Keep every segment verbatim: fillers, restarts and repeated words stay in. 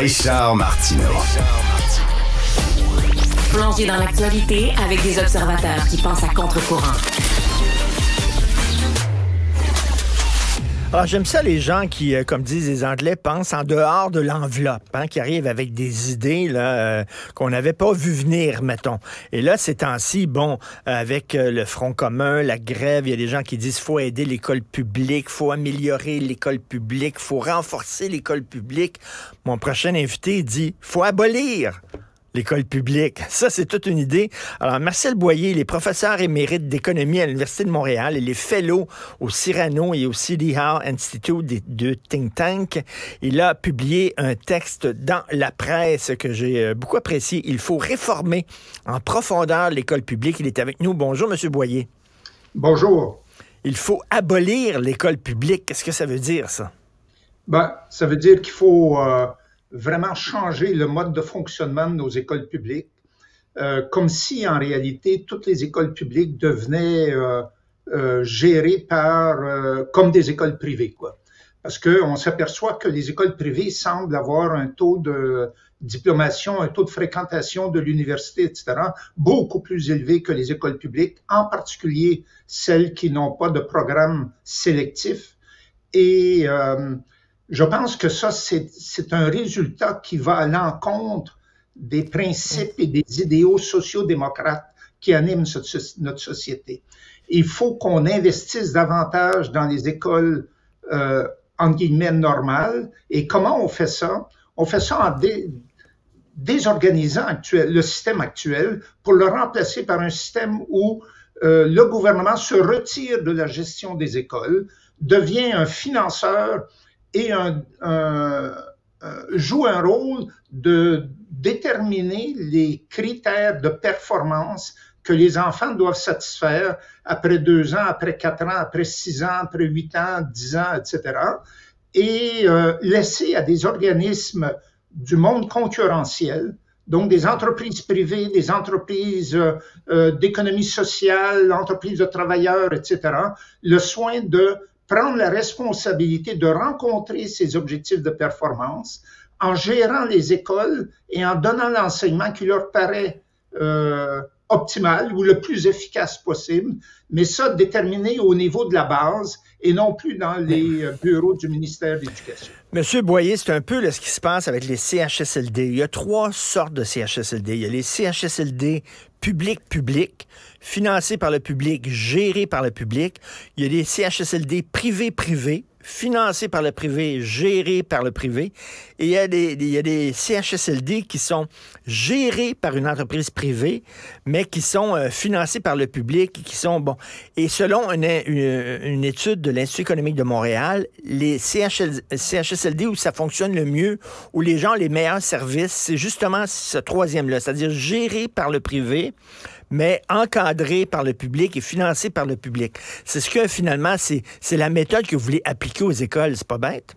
Richard Martineau. Plongé dans l'actualité avec des observateurs qui pensent à contre-courant. Alors, j'aime ça les gens qui, comme disent les Anglais, pensent en dehors de l'enveloppe, hein, qui arrivent avec des idées là, euh, qu'on n'avait pas vu venir, mettons. Et là, ces temps-ci, bon, avec euh, le Front commun, la grève, il y a des gens qui disent qu'il faut aider l'école publique, il faut améliorer l'école publique, il faut renforcer l'école publique. Mon prochain invité dit, il faut abolir l'école publique. Ça, c'est toute une idée. Alors, Marcel Boyer, il est professeur émérite d'économie à l'Université de Montréal. Il est fellow au Cyrano et au City Hall Institute des deux think tanks. Il a publié un texte dans la presse que j'ai beaucoup apprécié. Il faut réformer en profondeur l'école publique. Il est avec nous. Bonjour, M. Boyer. Bonjour. Il faut abolir l'école publique. Qu'est-ce que ça veut dire, ça? Ben, ça veut dire qu'il faut... Euh... vraiment changer le mode de fonctionnement de nos écoles publiques, euh, comme si en réalité toutes les écoles publiques devenaient euh, euh, gérées par euh, comme des écoles privées, quoi. Parce qu'on s'aperçoit que les écoles privées semblent avoir un taux de diplomation, un taux de fréquentation de l'université, et cetera, beaucoup plus élevé que les écoles publiques, en particulier celles qui n'ont pas de programme sélectif. Et euh, je pense que ça, c'est un résultat qui va à l'encontre des principes et des idéaux sociaux-démocrates qui animent notre société. Il faut qu'on investisse davantage dans les écoles, euh, entre guillemets, normales. Et comment on fait ça? On fait ça en dé, désorganisant actuel, le système actuel pour le remplacer par un système où euh, le gouvernement se retire de la gestion des écoles, devient un financeur et un, un, un, joue un rôle de déterminer les critères de performance que les enfants doivent satisfaire après deux ans, après quatre ans, après six ans, après huit ans, dix ans, et cetera. Et euh, laisser à des organismes du monde concurrentiel, donc des entreprises privées, des entreprises euh, d'économie sociale, entreprises de travailleurs, et cetera, le soin de prendre la responsabilité de rencontrer ces objectifs de performance en gérant les écoles et en donnant l'enseignement qui leur paraît euh, optimal ou le plus efficace possible, mais ça déterminé au niveau de la base et non plus dans les bureaux du ministère de l'Éducation. Monsieur Boyer, c'est un peu là, ce qui se passe avec les C H S L D. Il y a trois sortes de C H S L D. Il y a les C H S L D public-public, financés par le public, gérés par le public. Il y a les C H S L D privé-privé, financés par le privé, gérés par le privé. Et il y a des, il y a des C H S L D qui sont gérés par une entreprise privée, mais qui sont euh, financés par le public, qui sont, bon... Et selon une, une, une étude de l'Institut économique de Montréal, les C H S L D où ça fonctionne le mieux, où les gens ont les meilleurs services, c'est justement ce troisième-là, c'est-à-dire géré par le privé, mais encadré par le public et financé par le public. C'est ce que, finalement, c'est la méthode que vous voulez appliquer aux écoles. C'est pas bête?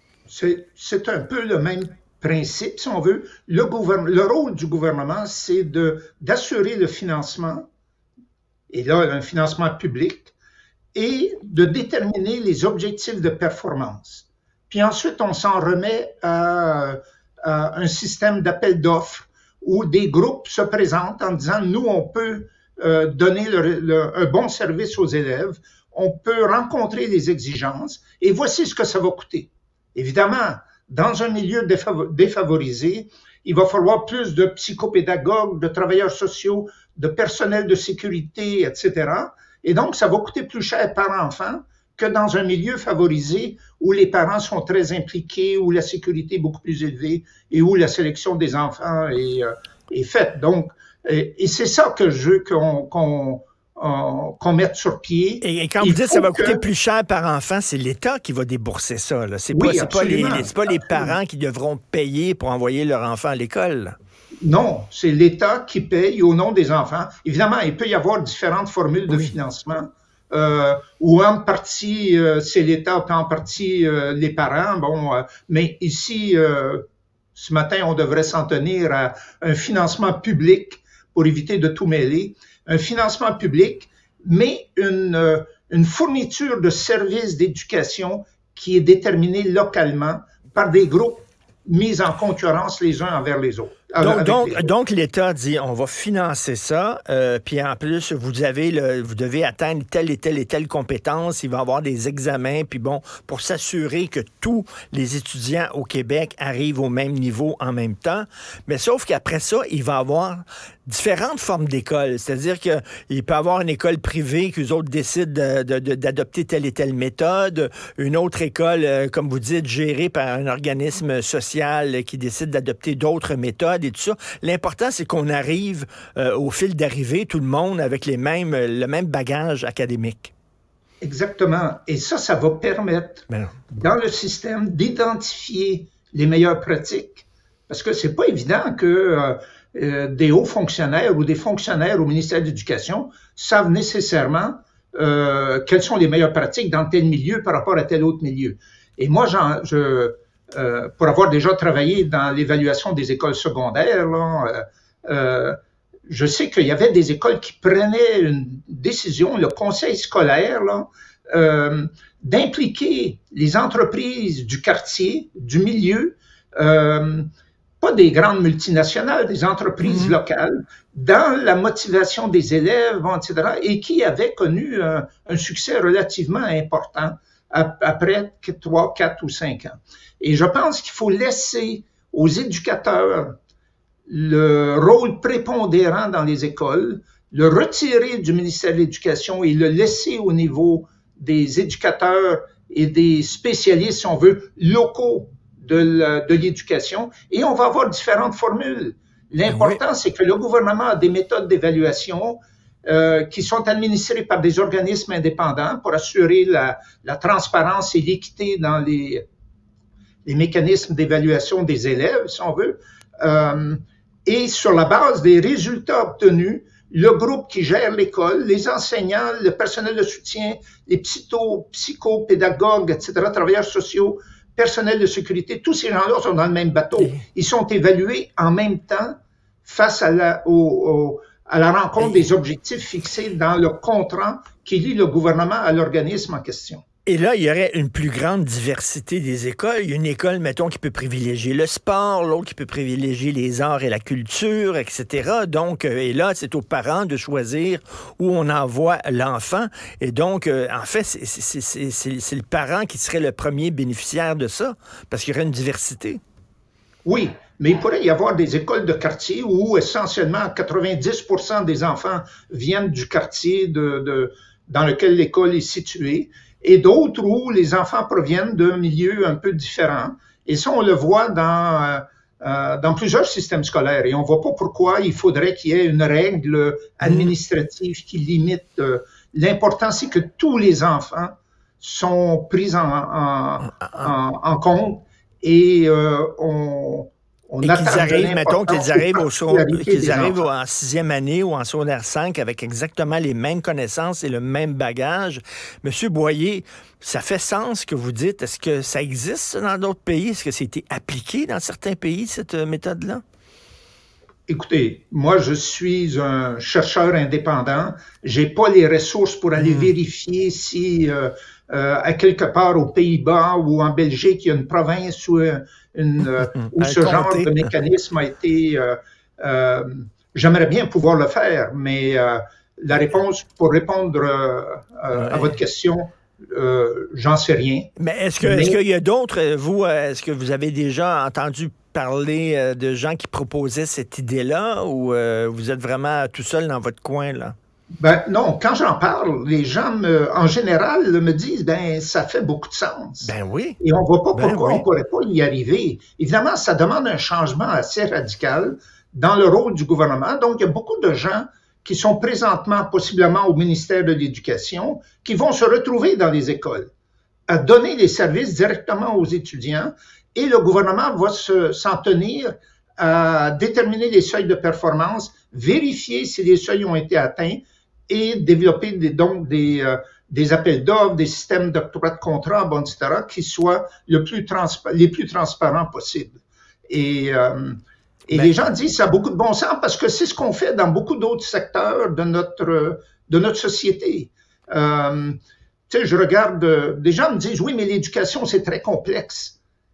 C'est un peu le même principe, si on veut. Le, le rôle du gouvernement, c'est d'assurer le financement, et là, un financement public, et de déterminer les objectifs de performance. Puis ensuite, on s'en remet à, à un système d'appel d'offres où des groupes se présentent en disant, nous, on peut euh, donner le, le, un bon service aux élèves, on peut rencontrer les exigences, et voici ce que ça va coûter. Évidemment, dans un milieu défavorisé, il va falloir plus de psychopédagogues, de travailleurs sociaux, de personnel de sécurité, et cetera. Et donc, ça va coûter plus cher par enfant que dans un milieu favorisé où les parents sont très impliqués, où la sécurité est beaucoup plus élevée et où la sélection des enfants est, euh, est faite. Donc, et, et c'est ça que je veux qu'on qu'on euh, qu'on mette sur pied. Et, et quand vous dites que ça va que... coûter plus cher par enfant, c'est l'État qui va débourser ça. C'est oui, pas, pas, les, les, pas les parents qui devront payer pour envoyer leur enfant à l'école. Non, c'est l'État qui paye au nom des enfants. Évidemment, il peut y avoir différentes formules de oui. financement. Euh, où en partie euh, c'est l'État, en partie euh, les parents. Bon, euh, mais ici, euh, ce matin, on devrait s'en tenir à un financement public pour éviter de tout mêler. Un financement public, mais une, euh, une fourniture de services d'éducation qui est déterminée localement par des groupes mis en concurrence les uns envers les autres. Donc, donc, donc l'État dit, on va financer ça, euh, puis en plus, vous avez le, vous devez atteindre telle et telle et telle compétence, il va y avoir des examens, puis bon, pour s'assurer que tous les étudiants au Québec arrivent au même niveau en même temps. Mais sauf qu'après ça, il va y avoir différentes formes d'écoles. C'est-à-dire qu'il peut y avoir une école privée qu'eux autres décident de, de, de, d'adopter telle et telle méthode, une autre école, euh, comme vous dites, gérée par un organisme social qui décide d'adopter d'autres méthodes et tout ça. L'important, c'est qu'on arrive euh, au fil d'arrivée, tout le monde avec les mêmes, le même bagage académique. Exactement. Et ça, ça va permettre, ben dans le système, d'identifier les meilleures pratiques. Parce que c'est pas évident que euh, euh, des hauts fonctionnaires ou des fonctionnaires au ministère de l'Éducation savent nécessairement euh, quelles sont les meilleures pratiques dans tel milieu par rapport à tel autre milieu. Et moi, j'en, je, euh, pour avoir déjà travaillé dans l'évaluation des écoles secondaires, là, euh, euh, je sais qu'il y avait des écoles qui prenaient une décision, le conseil scolaire, là, euh, d'impliquer les entreprises du quartier, du milieu, euh, pas des grandes multinationales, des entreprises mmh. locales, dans la motivation des élèves, et cetera, et qui avaient connu un, un succès relativement important après trois, quatre ou cinq ans. Et je pense qu'il faut laisser aux éducateurs le rôle prépondérant dans les écoles, le retirer du ministère de l'Éducation et le laisser au niveau des éducateurs et des spécialistes, si on veut, locaux de l'éducation. Et on va avoir différentes formules. L'important, oui. c'est que le gouvernement a des méthodes d'évaluation euh, qui sont administrées par des organismes indépendants pour assurer la, la transparence et l'équité dans les, les mécanismes d'évaluation des élèves, si on veut. Euh, Et sur la base des résultats obtenus, le groupe qui gère l'école, les enseignants, le personnel de soutien, les psycho, psychopédagogues, et cetera, travailleurs sociaux, personnel de sécurité, tous ces gens-là sont dans le même bateau. Ils sont évalués en même temps face à la, au, au, à la rencontre des objectifs fixés dans le contrat qui lie le gouvernement à l'organisme en question. Et là, il y aurait une plus grande diversité des écoles. Il y a une école, mettons, qui peut privilégier le sport, l'autre qui peut privilégier les arts et la culture, et cetera. Donc, et là, c'est aux parents de choisir où on envoie l'enfant. Et donc, en fait, c'est, c'est, c'est, c'est, c'est le parent qui serait le premier bénéficiaire de ça, parce qu'il y aurait une diversité. Oui, mais il pourrait y avoir des écoles de quartier où, essentiellement, quatre-vingt-dix pour cent des enfants viennent du quartier de, de, dans lequel l'école est située, et d'autres où les enfants proviennent d'un milieu un peu différent. Et ça, on le voit dans, euh, dans plusieurs systèmes scolaires. Et on ne voit pas pourquoi il faudrait qu'il y ait une règle administrative qui limite. Euh, l'important, c'est que tous les enfants sont pris en, en, en, en compte et euh, on... On et qu'ils arrivent, mettons, qu'ils arrivent, au so qu'ils arrivent en sixième année ou en secondaire cinq avec exactement les mêmes connaissances et le même bagage. Monsieur Boyer, ça fait sens ce que vous dites. Est-ce que ça existe dans d'autres pays? Est-ce que ça a été appliqué dans certains pays, cette méthode-là? Écoutez, moi, je suis un chercheur indépendant. J'ai pas les ressources pour aller mmh. vérifier si... Euh, Euh, à quelque part aux Pays-Bas ou en Belgique, il y a une province où, une, euh, où ce genre de mécanisme a été... Euh, euh, J'aimerais bien pouvoir le faire, mais euh, la réponse, pour répondre euh, ouais. à votre question, euh, j'en sais rien. Mais est-ce que, mais... est-ce qu'il y a d'autres, vous, est-ce que vous avez déjà entendu parler de gens qui proposaient cette idée-là ou euh, vous êtes vraiment tout seul dans votre coin, là? Ben non, quand j'en parle, les gens, me, en général, me disent, ben ça fait beaucoup de sens. Ben oui. Et on ne voit pas ben pourquoi oui. on ne pourrait pas y arriver. Évidemment, ça demande un changement assez radical dans le rôle du gouvernement. Donc, il y a beaucoup de gens qui sont présentement, possiblement au ministère de l'Éducation, qui vont se retrouver dans les écoles, à donner les services directement aux étudiants, et le gouvernement va se, s'en tenir à déterminer les seuils de performance, vérifier si les seuils ont été atteints, et développer des, donc des, euh, des appels d'offres, des systèmes d'octroi de contrats, bon, et cetera, qui soient le plus les plus transparents possibles. Et, euh, et ben, les gens disent que ça a beaucoup de bon sens parce que c'est ce qu'on fait dans beaucoup d'autres secteurs de notre, de notre société. Euh, tu sais, je regarde, des gens me disent, oui, mais l'éducation, c'est très complexe.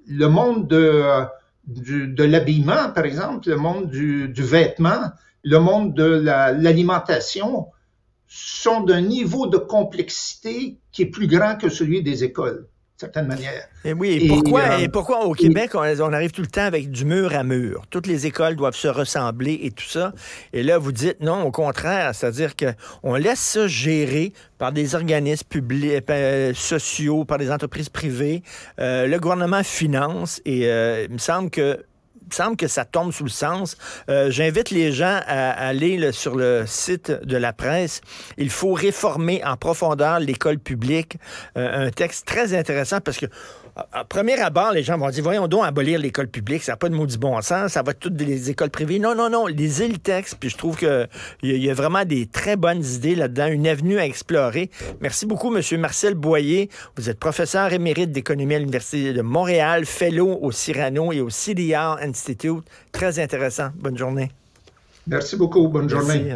le monde de, du, de l'habillement, par exemple, le monde du, du vêtement, le monde de la, l'alimentation sont d'un niveau de complexité qui est plus grand que celui des écoles, d'une certaine manière. Et oui, et pourquoi, et, euh, et pourquoi au Québec, on, on arrive tout le temps avec du mur à mur? Toutes les écoles doivent se ressembler et tout ça. Et là, vous dites non, au contraire, c'est-à-dire qu'on laisse ça gérer par des organismes publics, euh, sociaux, par des entreprises privées. Euh, le gouvernement finance et euh, il me semble que Il me semble que ça tombe sous le sens. Euh, j'invite les gens à, à aller là, sur le site de la presse. Il faut réformer en profondeur l'école publique. Euh, un texte très intéressant parce que à premier abord, les gens vont dire, voyons donc abolir l'école publique, ça n'a pas de maudit bon sens, ça va être toutes des écoles privées. Non, non, non, lisez le texte, puis je trouve qu'il y, y a vraiment des très bonnes idées là-dedans, une avenue à explorer. Merci beaucoup, M. Marcel Boyer. Vous êtes professeur émérite d'économie à l'Université de Montréal, fellow au Cyrano et au C D R Institute. Très intéressant. Bonne journée. Merci beaucoup. Bonne journée. Merci.